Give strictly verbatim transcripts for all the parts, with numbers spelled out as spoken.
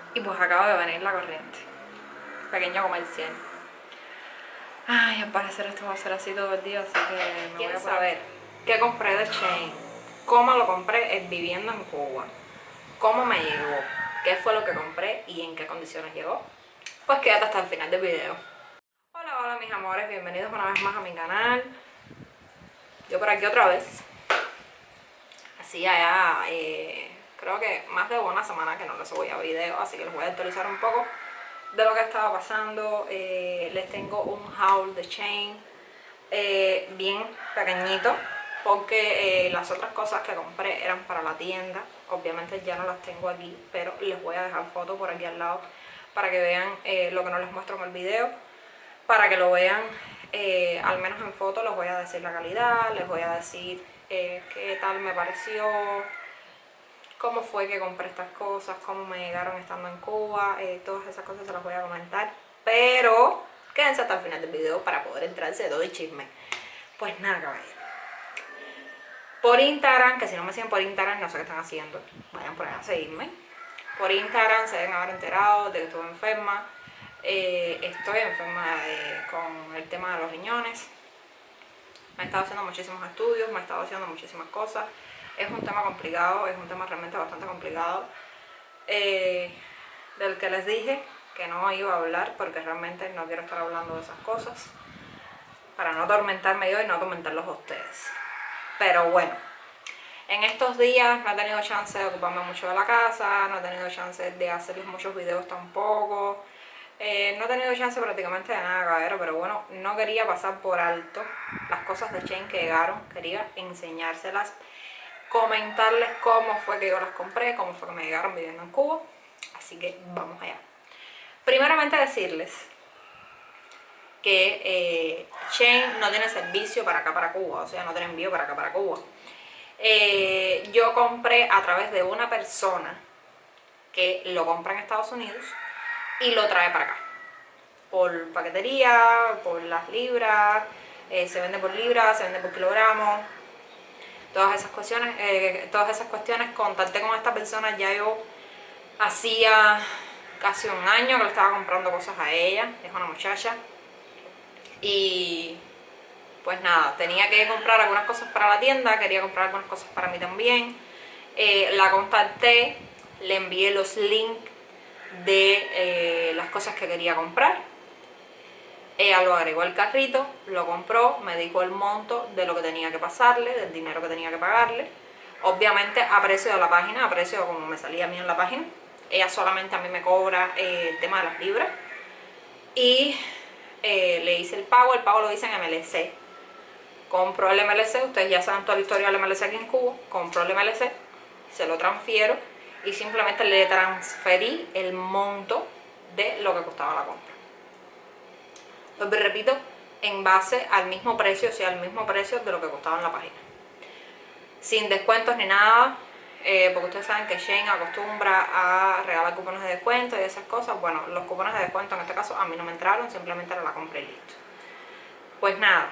Y pues acaba de venir la corriente. Pequeño comercial. Ay, al parecer esto va a ser así todo el día, así que me voy a saber qué compré de Shein, cómo lo compré eh, viviendo en Cuba, cómo me llegó, qué fue lo que compré y en qué condiciones llegó. Pues quédate hasta el final del video. Hola, hola mis amores, bienvenidos una vez más a mi canal. Yo por aquí otra vez. Así ya, eh, creo que más de una semana que no les subí a video, así que les voy a actualizar un poco de lo que estaba pasando. Eh, les tengo un haul de Shein eh, bien pequeñito, porque eh, las otras cosas que compré eran para la tienda. Obviamente ya no las tengo aquí, pero les voy a dejar foto por aquí al lado para que vean eh, lo que no les muestro en el video, para que lo vean eh, al menos en foto. Les voy a decir la calidad, les voy a decir eh, qué tal me pareció, cómo fue que compré estas cosas, cómo me llegaron estando en Cuba, eh, todas esas cosas se las voy a comentar, pero quédense hasta el final del video para poder entrarse de todo el chisme. Pues nada, caballero, por Instagram, que si no me siguen por Instagram no sé qué están haciendo, vayan por ahí a seguirme. Por Instagram se deben haber enterado de que estuve enferma. Eh, estoy enferma eh, con el tema de los riñones. Me he estado haciendo muchísimos estudios, me he estado haciendo muchísimas cosas. Es un tema complicado, es un tema realmente bastante complicado, eh, del que les dije que no iba a hablar porque realmente no quiero estar hablando de esas cosas, para no atormentarme yo y no atormentarlos a ustedes. Pero bueno, en estos días no he tenido chance de ocuparme mucho de la casa, no he tenido chance de hacerles muchos videos tampoco. Eh, no he tenido chance prácticamente de nada, caballero, pero bueno, no quería pasar por alto las cosas de Shein que llegaron, quería enseñárselas, comentarles cómo fue que yo las compré, cómo fue que me llegaron viviendo en Cuba, así que vamos allá. Primeramente decirles que eh, Shein no tiene servicio para acá para Cuba, o sea, no tiene envío para acá para Cuba. Eh, yo compré a través de una persona que lo compra en Estados Unidos y lo trae para acá por paquetería, por las libras, eh, se vende por libras, se vende por kilogramos, todas esas cuestiones, eh, todas esas cuestiones. Contacté con esta persona ya yo hacía casi un año que le estaba comprando cosas a ella, es una muchacha, y pues nada, tenía que comprar algunas cosas para la tienda, quería comprar algunas cosas para mí también. Eh, la contacté, le envié los links de eh, las cosas que quería comprar. Ella lo agregó al carrito, lo compró, me dijo el monto de lo que tenía que pasarle, del dinero que tenía que pagarle. Obviamente a precio de la página, a precio como me salía a mí en la página. Ella solamente a mí me cobra eh, el tema de las libras. Y eh, le hice el pago, el pago lo hice en M L C. Compro el M L C, ustedes ya saben toda la historia del M L C aquí en Cuba. Compro el M L C, se lo transfiero y simplemente le transferí el monto de lo que costaba la compra. Pues repito, en base al mismo precio, o sea, al mismo precio de lo que costaba en la página. Sin descuentos ni nada, eh, porque ustedes saben que Shein acostumbra a regalar cupones de descuento y esas cosas. Bueno, los cupones de descuento en este caso a mí no me entraron, simplemente era la compra y listo. Pues nada,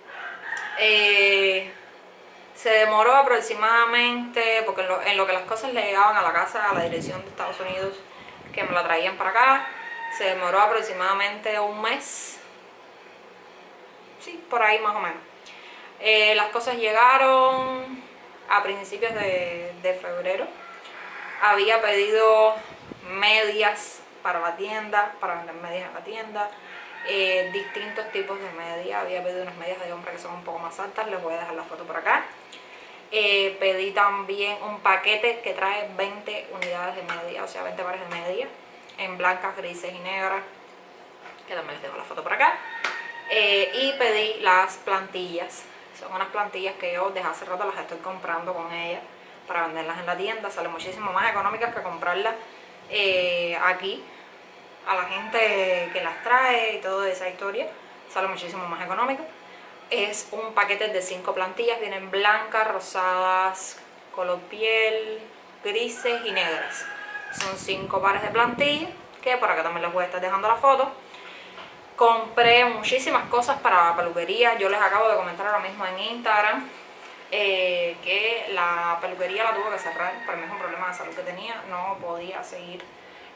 eh, se demoró aproximadamente, porque en lo, en lo que las cosas le llegaban a la casa, a la dirección de Estados Unidos, que me la traían para acá, se demoró aproximadamente un mes, sí, por ahí más o menos. Eh, las cosas llegaron a principios de, de febrero. Había pedido medias para la tienda, para vender medias en la tienda, eh, distintos tipos de medias. Había pedido unas medias de hombre que son un poco más altas, les voy a dejar la foto por acá. Eh, pedí también un paquete que trae veinte unidades de media, o sea, veinte pares de media, en blancas, grises y negras, que también les dejo la foto por acá. Eh, y pedí las plantillas. Son unas plantillas que yo desde hace rato las estoy comprando con ella para venderlas en la tienda. Salen muchísimo más económicas que comprarlas eh, aquí a la gente que las trae y toda esa historia. Sale muchísimo más económico. Es un paquete de cinco plantillas, vienen blancas, rosadas, color piel, grises y negras. Son cinco pares de plantillas, que por acá también les voy a estar dejando la foto. Compré muchísimas cosas para peluquería. Yo les acabo de comentar ahora mismo en Instagram eh, que la peluquería la tuve que cerrar. Para mí es un problema de salud que tenía, no podía seguir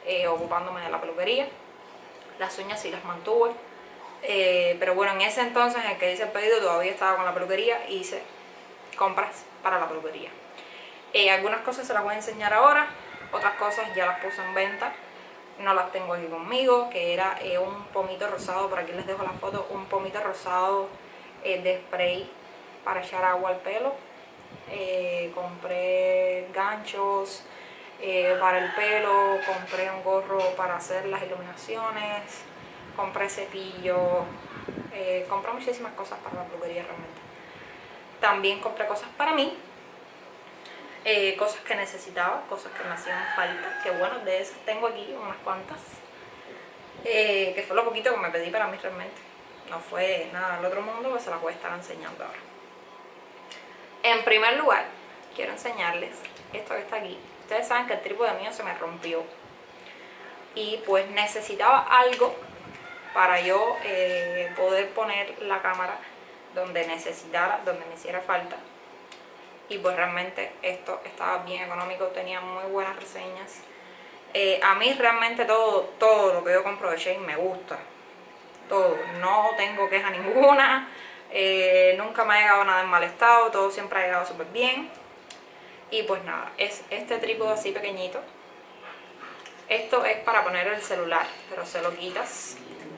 eh, ocupándome de la peluquería. Las uñas sí las mantuve, eh, pero bueno, en ese entonces en el que hice el pedido todavía estaba con la peluquería y hice compras para la peluquería. Eh, algunas cosas se las voy a enseñar ahora, otras cosas ya las puse en venta, no las tengo aquí conmigo, que era eh, un pomito rosado, por aquí les dejo la foto, un pomito rosado eh, de spray para echar agua al pelo. Eh, compré ganchos eh, para el pelo, compré un gorro para hacer las iluminaciones, compré cepillo, eh, compré muchísimas cosas para la peluquería realmente. También compré cosas para mí, eh, cosas que necesitaba, cosas que me hacían falta, que bueno, de esas tengo aquí unas cuantas, eh, que fue lo poquito que me pedí para mí realmente. No fue nada del otro mundo, pues se las voy a estar enseñando ahora. En primer lugar, quiero enseñarles esto que está aquí. Ustedes saben que el trípode mío se me rompió y pues necesitaba algo para yo eh, poder poner la cámara donde necesitara, donde me hiciera falta. Y pues realmente esto estaba bien económico, tenía muy buenas reseñas. Eh, a mí realmente todo, todo lo que yo compro de Shein me gusta. Todo, no tengo queja ninguna. Eh, nunca me ha llegado nada en mal estado, todo siempre ha llegado súper bien. Y pues nada, es este trípode así pequeñito. Esto es para poner el celular, pero se lo quitas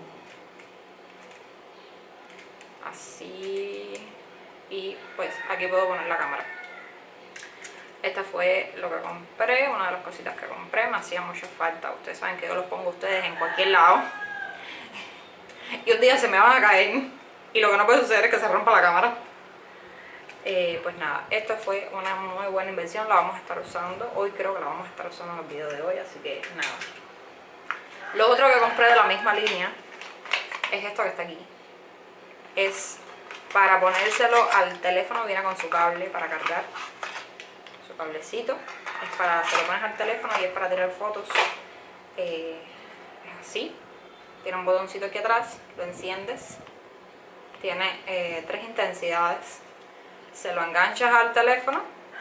así y pues aquí puedo poner la cámara. Esta fue lo que compré, una de las cositas que compré, me hacía mucha falta. Ustedes saben que yo los pongo a ustedes en cualquier lado y un día se me van a caer y lo que no puede suceder es que se rompa la cámara. Eh, pues nada, esto fue una muy buena inversión, la vamos a estar usando, hoy creo que la vamos a estar usando en el video de hoy, así que nada. Lo otro que compré de la misma línea es esto que está aquí. Es para ponérselo al teléfono, viene con su cable para cargar, su cablecito, es para, se lo pones al teléfono y es para tirar fotos. Eh, es así, tiene un botoncito aquí atrás, lo enciendes, tiene eh, tres intensidades. Se lo enganchas al teléfono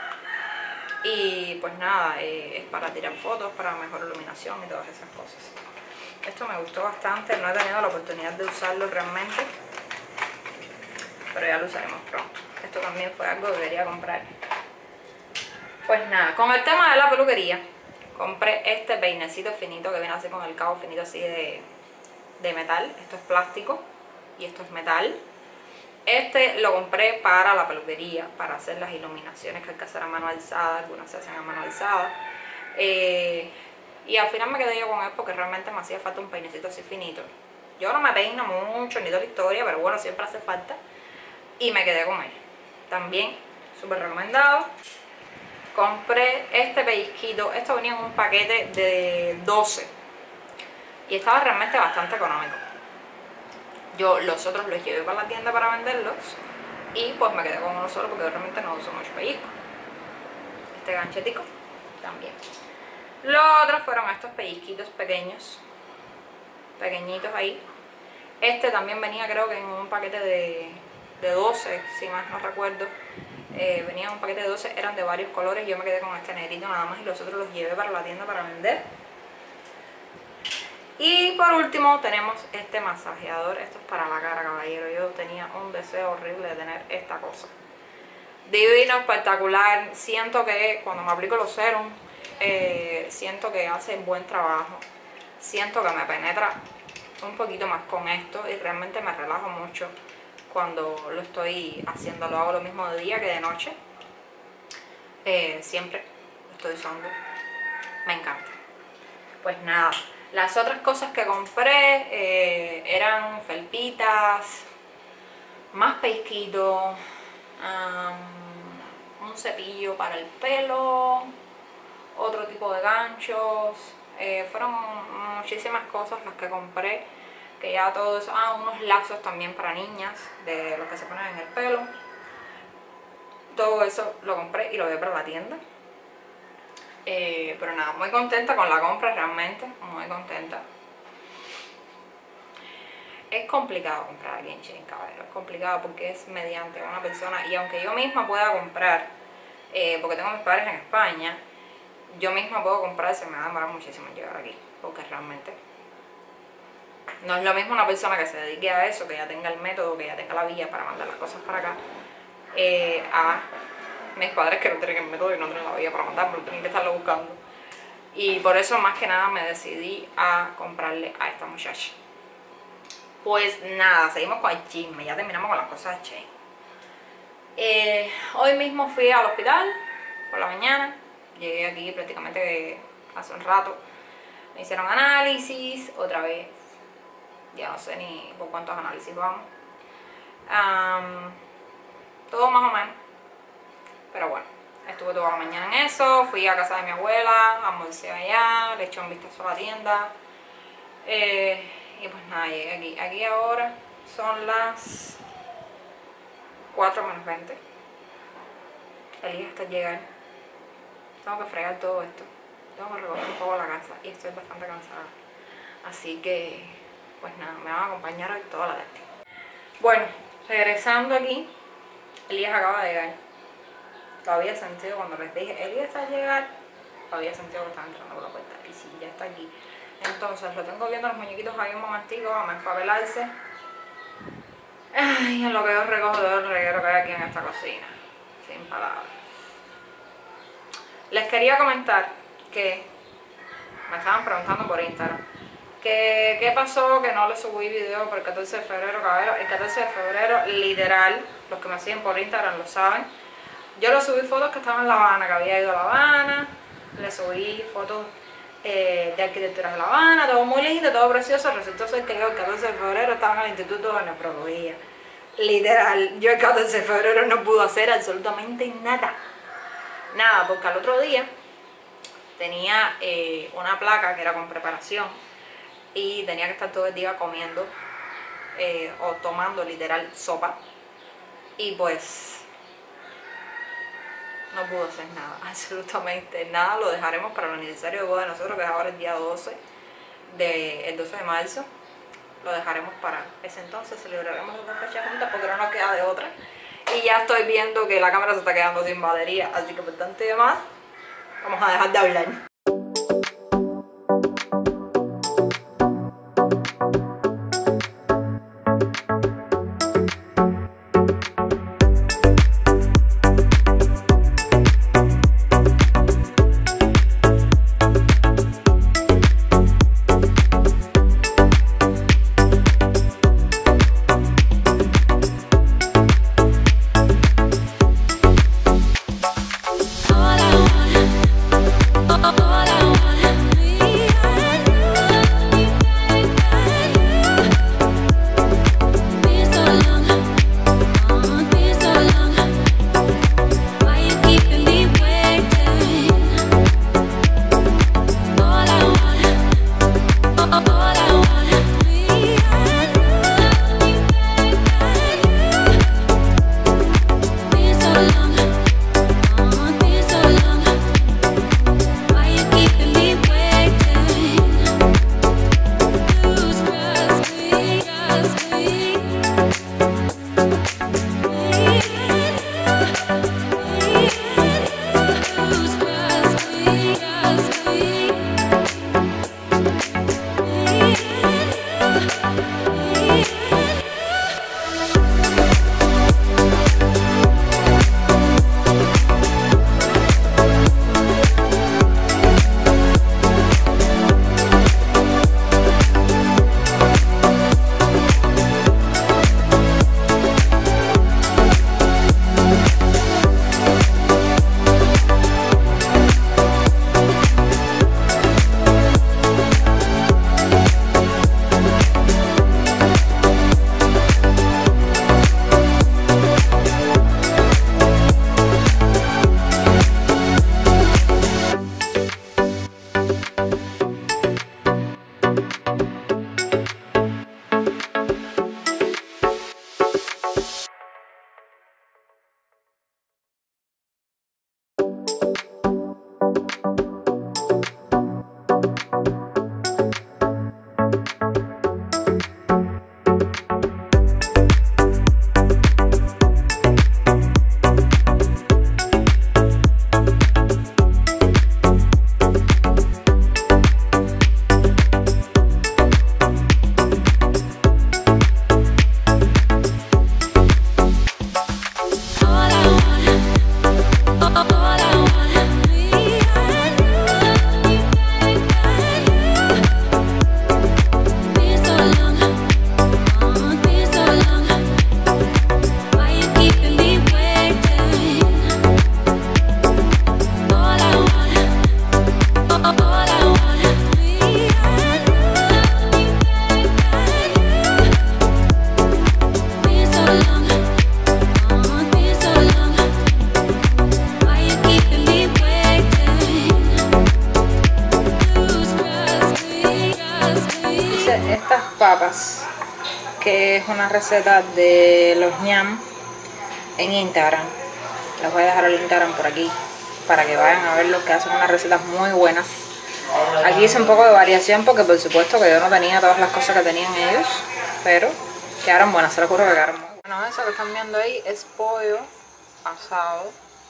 y pues nada, eh, es para tirar fotos, para mejor iluminación y todas esas cosas. Esto me gustó bastante, no he tenido la oportunidad de usarlo realmente, pero ya lo usaremos pronto. Esto también fue algo que quería comprar. Pues nada, con el tema de la peluquería, compré este peinecito finito que viene así con el cabo finito así de, de metal. Esto es plástico y esto es metal. Este lo compré para la peluquería, para hacer las iluminaciones que hay que hacer a mano alzada, algunas se hacen a mano alzada. Eh, y al final me quedé yo con él porque realmente me hacía falta un peinecito así finito. Yo no me peino mucho ni toda la historia, pero bueno, siempre hace falta. Y me quedé con él. También, súper recomendado. Compré este pellizquito, esto venía en un paquete de doce. Y estaba realmente bastante económico. Yo los otros los llevé para la tienda para venderlos y pues me quedé con uno solo porque realmente no uso mucho pellizco. Este ganchetico también. Los otros fueron estos pellizquitos pequeños, pequeñitos ahí. Este también venía creo que en un paquete de, de doce, si más no recuerdo. Eh, venía en un paquete de doce, eran de varios colores. Yo me quedé con este negrito nada más y los otros los llevé para la tienda para vender. Y por último tenemos este masajeador, esto es para la cara, caballero. Yo tenía un deseo horrible de tener esta cosa. Divino, espectacular. Siento que cuando me aplico los serums, eh, siento que hace buen trabajo. Siento que me penetra un poquito más con esto y realmente me relajo mucho cuando lo estoy haciendo. Lo hago lo mismo de día que de noche. Eh, siempre lo estoy usando. Me encanta. Pues nada. Las otras cosas que compré eh, eran felpitas, más pellizquitos, um, un cepillo para el pelo, otro tipo de ganchos. Eh, fueron muchísimas cosas las que compré, que ya todos, ah, unos lazos también para niñas, de los que se ponen en el pelo. Todo eso lo compré y lo llevé para la tienda. Eh, pero nada, muy contenta con la compra realmente, muy contenta. Es complicado comprar aquí en Shein, caballero, es complicado porque es mediante una persona y aunque yo misma pueda comprar, eh, porque tengo mis padres en España, yo misma puedo comprar, se me va a demorar muchísimo en llegar aquí, porque realmente no es lo mismo una persona que se dedique a eso, que ya tenga el método, que ya tenga la vía para mandar las cosas para acá, eh, a mis padres que no tienen el método y no tienen la vía para mandarlo, tienen que estarlo buscando. Y por eso más que nada me decidí a comprarle a esta muchacha. Pues nada, seguimos con el chisme, ya terminamos con las cosas de Shein. Eh, hoy mismo fui al hospital por la mañana, llegué aquí prácticamente hace un rato, me hicieron análisis, otra vez, ya no sé ni por cuántos análisis vamos, um, todo más o menos, pero bueno, estuve toda la mañana en eso, fui a casa de mi abuela, almorcé allá, le eché un vistazo a la tienda, eh, y pues nada, llegué aquí, aquí ahora son las cuatro menos veinte. Elías está llegando. Tengo que fregar todo esto. Tengo que recoger un poco la casa y estoy bastante cansada. Así que, pues nada, me van a acompañar hoy toda la tarde. Bueno, regresando aquí, Elías acaba de llegar. Lo había sentido cuando les dije, Elías está a llegar. Lo había sentido que estaba entrando por la puerta. Y sí, ya está aquí. Entonces, lo tengo viendo los muñequitos ahí un momentico, me fue a velarse. Ay, en lo que yo recojo todo el reguero que hay aquí en esta cocina. Sin palabras. Les quería comentar que me estaban preguntando por Instagram que qué pasó, que no les subí video por el catorce de febrero, caballero. El catorce de febrero, literal, los que me siguen por Instagram lo saben, yo les subí fotos que estaba en La Habana, que había ido a La Habana, les subí fotos eh, de arquitectura de La Habana, todo muy lindo, todo precioso. Resultó ser que yo el catorce de febrero estaba en el Instituto de Nefrología. Literal, yo el catorce de febrero no pude hacer absolutamente nada. Nada, porque al otro día tenía eh, una placa que era con preparación y tenía que estar todo el día comiendo eh, o tomando literal sopa. Y pues no pude hacer nada, absolutamente nada. Lo dejaremos para el aniversario de boda de nosotros, que es ahora el día doce, de, el doce de marzo. Lo dejaremos para ese entonces, celebraremos las dos fechas juntas porque no nos queda de otra. Y ya estoy viendo que la cámara se está quedando sin batería, así que por tanto y demás, vamos a dejar de hablar. Oh, estas papas, que es una receta de los ñam en Instagram. Les voy a dejar el Instagram por aquí para que vayan a ver lo que hacen, unas recetas muy buenas. Aquí hice un poco de variación porque por supuesto que yo no tenía todas las cosas que tenían ellos, pero quedaron buenas, se los juro que quedaron muy buenas. Bueno, eso que están viendo ahí es pollo asado.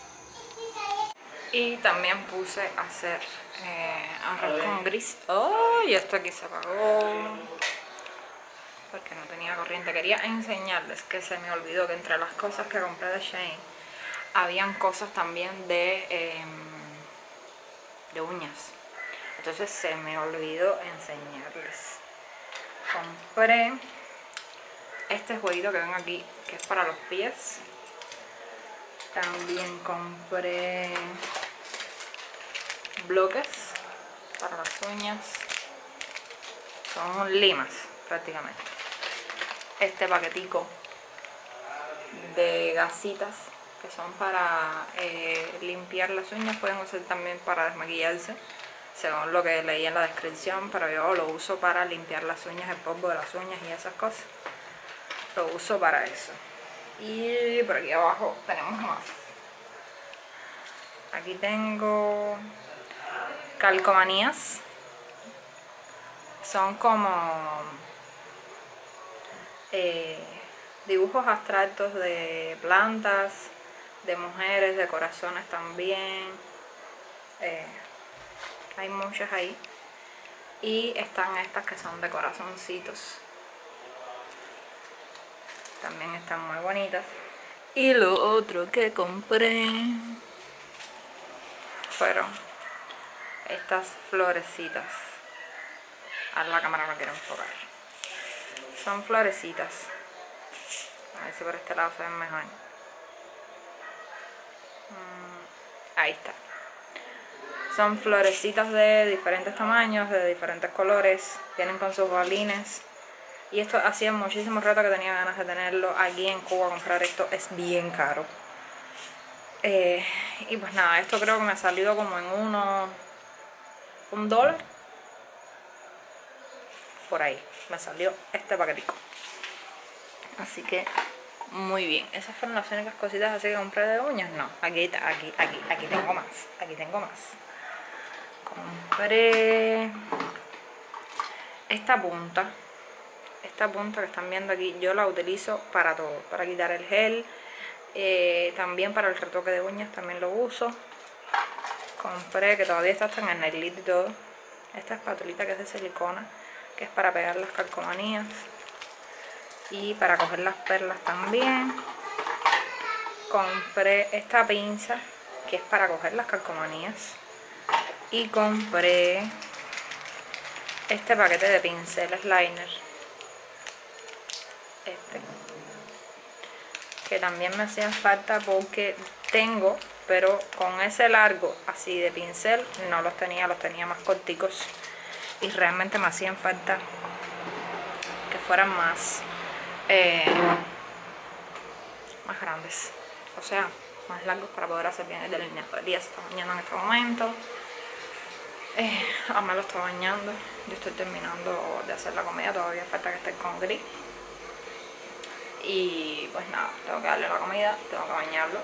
Y también puse a hacer eh, arroz con gris. ¡Oh! Y esto aquí se apagó porque no tenía corriente. Quería enseñarles que se me olvidó que entre las cosas que compré de Shein habían cosas también de, eh, de uñas. Entonces se me olvidó enseñarles. Compré este jueguito que ven aquí, que es para los pies. También compré bloques para las uñas. Son limas prácticamente. Este paquetico de gasitas que son para eh, limpiar las uñas. Pueden usar también para desmaquillarse, según lo que leí en la descripción, pero yo lo uso para limpiar las uñas, el polvo de las uñas y esas cosas. Lo uso para eso. Y por aquí abajo tenemos más. Aquí tengo calcomanías. Son como eh, dibujos abstractos de plantas, de mujeres, de corazones también. Eh, hay muchas ahí. Y están estas que son de corazoncitos. También están muy bonitas. Y lo otro que compré fueron estas florecitas. A la cámara no quiero enfocar. Son florecitas. A ver si por este lado se ven mejor. Ahí está. Son florecitas de diferentes tamaños, de diferentes colores. Vienen con sus balines. Y esto hacía muchísimo rato que tenía ganas de tenerlo. Aquí en Cuba comprar esto es bien caro. Eh, y pues nada, esto creo que me ha salido como en uno, un dólar. Por ahí me salió este paquetico. Así que muy bien. Esas fueron las únicas cositas así que compré de uñas. No, aquí, aquí, aquí, aquí tengo más. Aquí tengo más. Compré esta punta. Esta punta que están viendo aquí, yo la utilizo para todo. Para quitar el gel. Eh, también para el retoque de uñas también lo uso. Compré, que todavía está hasta en el nailito y todo, esta espatulita que es de silicona, que es para pegar las calcomanías y para coger las perlas también. Compré esta pinza que es para coger las calcomanías y compré este paquete de pinceles liner, este, que también me hacían falta porque tengo, pero con ese largo así de pincel no los tenía, los tenía más corticos y realmente me hacían falta que fueran más eh, más grandes, o sea, más largos para poder hacer bien el delineado. El día se está bañando en este momento. Eh, Amé lo está bañando. Yo estoy terminando de hacer la comida, todavía falta que esté con gris. Y pues nada, tengo que darle la comida, tengo que bañarlo.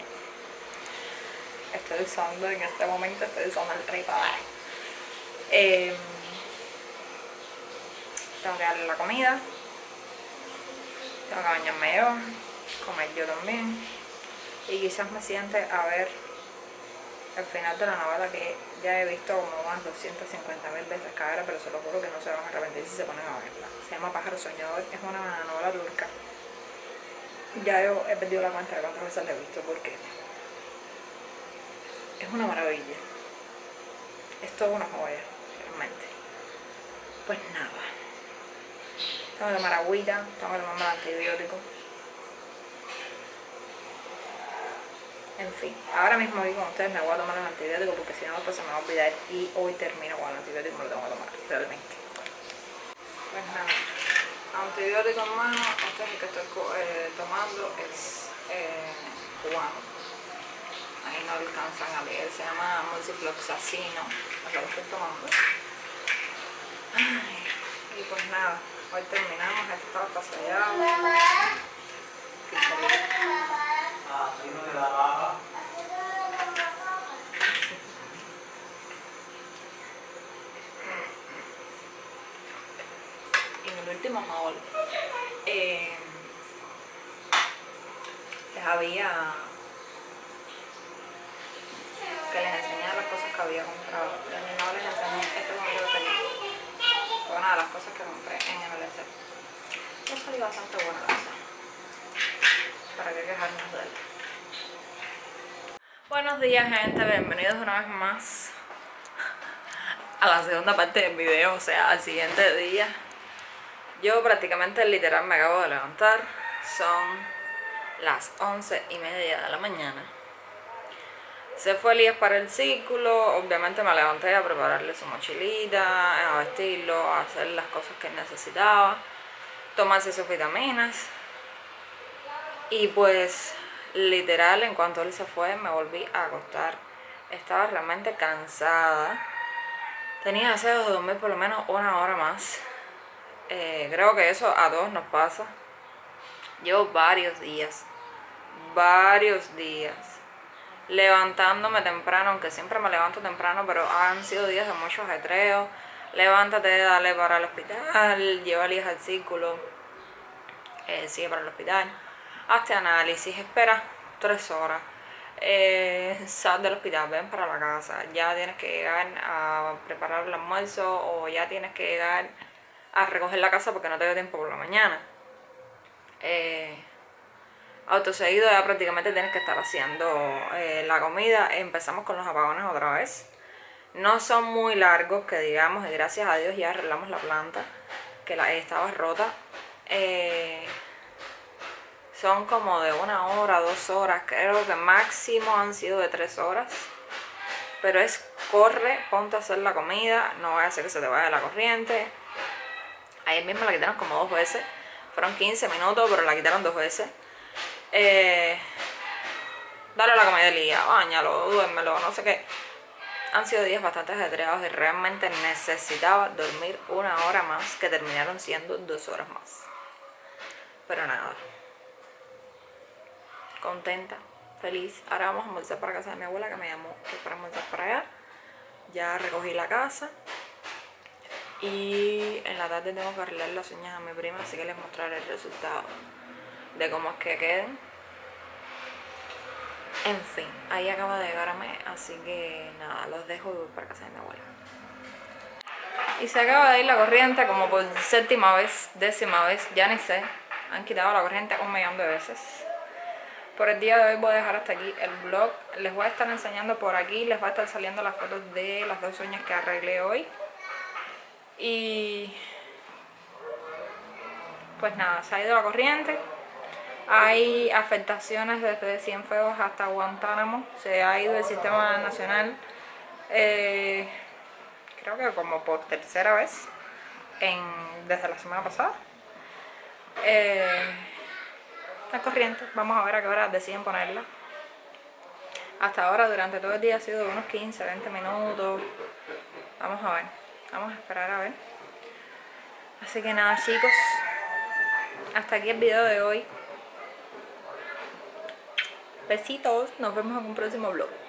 Estoy usando en este momento, estoy usando el Repair. Eh, tengo que darle la comida. Tengo que bañarme yo, comer yo también. Y quizás me siente a ver el final de la novela, que ya he visto como más doscientas cincuenta mil veces cada hora, pero se lo juro que no se van a arrepentir si se ponen a verla. Se llama Pájaro Soñador, es una novela turca. Ya yo he perdido la cuenta de cuántas veces la he visto porque es una maravilla. Es toda una joya, realmente. Pues nada. Tengo que tomar agüita, tengo que tomar antibiótico. En fin, ahora mismo aquí con ustedes me voy a tomar el antibiótico porque si no después se me va a olvidar y hoy termino con el antibiótico y me lo tengo que tomar, realmente. Pues nada, antibiótico en mano, este es el que estoy eh, tomando, es eh, cubano. Ahí no alcanzan a leer, se llama multifloxacino, lo que lo estoy tomando. Ay, y pues nada, hoy terminamos, esto estaba hasta sellado. Y en el último haul eh, les había que les enseñaba las cosas que había comprado. Y a mí no les enseñé este modelo que tenía. Fue una de las cosas que compré en M L C. Yo salí bastante buena, la verdad. Para qué quejarnos de él. Buenos días, gente, bienvenidos una vez más a la segunda parte del video, o sea, al siguiente día. Yo prácticamente literal me acabo de levantar, son las once y media de la mañana. Se fue Elías para el círculo, obviamente me levanté a prepararle su mochilita, a vestirlo, a hacer las cosas que necesitaba, tomarse sus vitaminas. Y pues literal, en cuanto él se fue, me volví a acostar. Estaba realmente cansada. Tenía deseo de dormir por lo menos una hora más. Eh, creo que eso a todos nos pasa. Llevo varios días, varios días, levantándome temprano, aunque siempre me levanto temprano, pero han sido días de mucho ajetreo. Levántate, dale para el hospital, lleva a Elías al círculo, eh, sigue para el hospital. Hazte análisis, espera tres horas, eh, sal del hospital, ven para la casa, ya tienes que llegar a preparar el almuerzo o ya tienes que llegar a recoger la casa porque no te dio tiempo por la mañana. Eh, auto seguido ya prácticamente tienes que estar haciendo eh, la comida. Empezamos con los apagones otra vez. No son muy largos, que digamos, y gracias a Dios ya arreglamos la planta, que la, estaba rota. Eh, Son como de una hora, dos horas, creo que máximo han sido de tres horas. Pero es corre, ponte a hacer la comida, no vaya a ser que se te vaya la corriente. Ayer mismo la quitaron como dos veces, fueron quince minutos, pero la quitaron dos veces. Eh, dale la comida del día, báñalo, duérmelo, no sé qué. Han sido días bastante ajetreados y realmente necesitaba dormir una hora más, que terminaron siendo dos horas más. Pero nada. Contenta, feliz. Ahora vamos a almorzar para casa de mi abuela, que me llamó que fuera a almorzar para allá. Ya recogí la casa y en la tarde tengo que arreglar las uñas a mi prima, así que les mostraré el resultado de cómo es que queden. En fin, ahí acaba de llegarme, así que nada, los dejo y voy para casa de mi abuela. Y se acaba de ir la corriente como por séptima vez, décima vez, ya ni sé. Han quitado la corriente un millón de veces. Por el día de hoy voy a dejar hasta aquí el vlog. Les voy a estar enseñando por aquí, les va a estar saliendo las fotos de las dos uñas que arreglé hoy. Y pues nada, se ha ido la corriente. Hay afectaciones desde Cienfuegos hasta Guantánamo. Se ha ido el sistema nacional, eh, creo que como por tercera vez en, desde la semana pasada. Eh, La corriente, vamos a ver a qué hora deciden ponerla. Hasta ahora durante todo el día ha sido de unos quince, veinte minutos. Vamos a ver, vamos a esperar a ver. Así que nada, chicos, hasta aquí el video de hoy. Besitos, nos vemos en un próximo vlog.